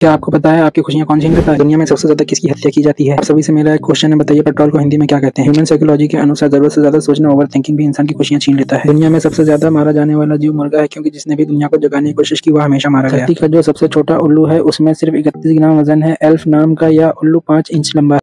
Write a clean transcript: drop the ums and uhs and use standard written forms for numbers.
क्या आपको पता है आपकी खुशियाँ कौन छीन लेता है? दुनिया में सबसे ज्यादा किसकी हत्या की जाती है? आप सभी से मेरा एक क्वेश्चन है, बताइए पेट्रोल को हिंदी में क्या कहते हैं? ह्यूमन साइकोलॉजी के अनुसार जरूरत से ज्यादा सोचना, ओवर थिंकिंग भी इंसान की खुशियाँ छीन लेता है। दुनिया में सबसे ज्यादा मारा जाने वाला जीव मुर्गा है, क्योंकि जिसने भी दुनिया को जगाने की कोशिश की वह हमेशा मारा गया। धरती का जो सबसे छोटा उल्लू है उसमें सिर्फ 31 ग्राम वजन है। एल्फ नाम का यह उल्लू 5 इंच लंबा है।